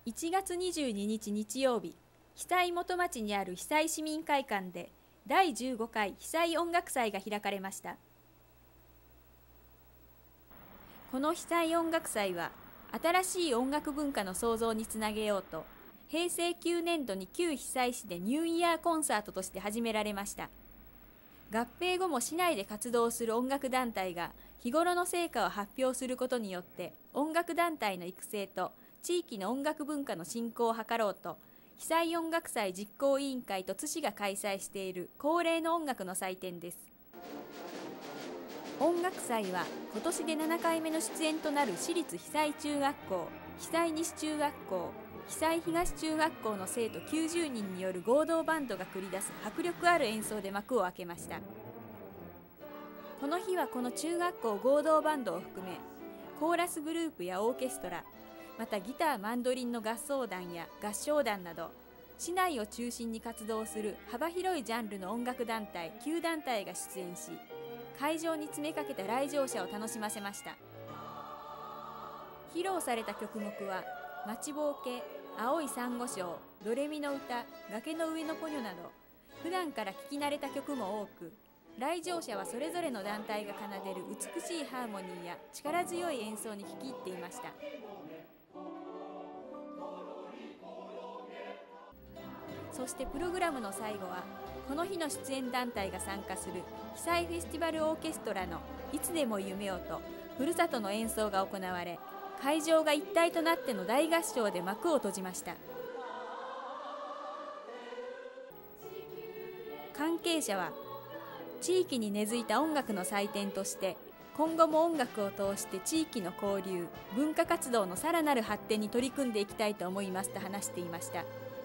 1月22日日曜日、久井元町にある久井市民会館で第15回久井音楽祭が開かれました。この久井音楽祭は、新しい音楽文化の創造につなげようと、平成9年度に旧久井市でニューイヤーコンサートとして始められました。合併後も市内で活動する音楽団体が日頃の成果を発表することによって音楽団体の育成と地域の音楽文化の振興を図ろうと、久井音楽祭実行委員会と津市が開催している恒例の音楽の祭典です。音楽祭は今年で7回目の出演となる市立久井中学校、久井西中学校、久井東中学校の生徒90人による合同バンドが繰り出す迫力ある演奏で幕を開けました。この日はこの中学校合同バンドを含め、コーラスグループやオーケストラ、またギター・マンドリンの合奏団や合唱団など、市内を中心に活動する幅広いジャンルの音楽団体9団体が出演し、会場に詰めかけた来場者を楽しませました。披露された曲目は待ちぼうけ、青い珊瑚礁、ドレミの歌、崖の上のポニョなど、普段から聴き慣れた曲も多く、来場者はそれぞれの団体が奏でる美しいハーモニーや力強い演奏に聴き入っていました。そしてプログラムの最後は、この日の出演団体が参加する久井フェスティバルオーケストラのいつでも夢をとふるさとの演奏が行われ、会場が一体となっての大合唱で幕を閉じました。関係者は、地域に根付いた音楽の祭典として今後も音楽を通して地域の交流、文化活動のさらなる発展に取り組んでいきたいと思いますと話していました。